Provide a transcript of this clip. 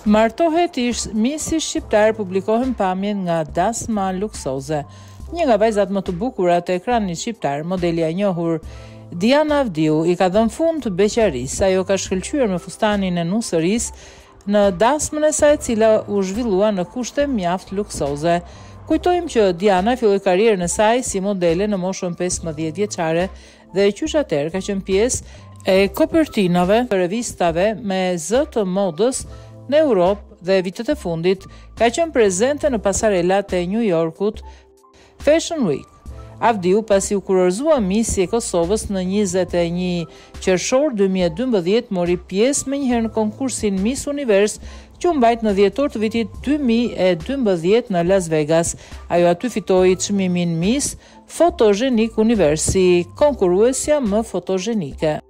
Martohet ish misi shqiptar publikohen pamjen nga Dasma luksoze. Një nga vajzat më të bukura të ekranit shqiptar, modeli e njohur Diana Avdiu, i ka dhënë fund të beqarisë. Ajo ka shkëlqyer me fustanin e nusërisë në dasmën e saj, e cila u zhvillua në kushte mjaft luksoze. Kujtojmë që Diana filloi karrierën e saj si modele në moshën 15 vjeçare dhe qysh atëherë ka qenë pjesë e kopertinave të revistave me zë të modës në Europë dhe vitet e fundit ka qenë prezente në pasarelat e New Yorkut Fashion Week. Avdiu, pasi u kurorëzua Misi e Kosovës në 21 qershor 2012, mori pjesë menjëherë në konkursin Miss Univers, që u mbajt në dhjetor të vitit 2012 në Las Vegas. Ajo aty fitoi çmimin Miss Fotogenik Univers, si konkurruesja më fotogjenike.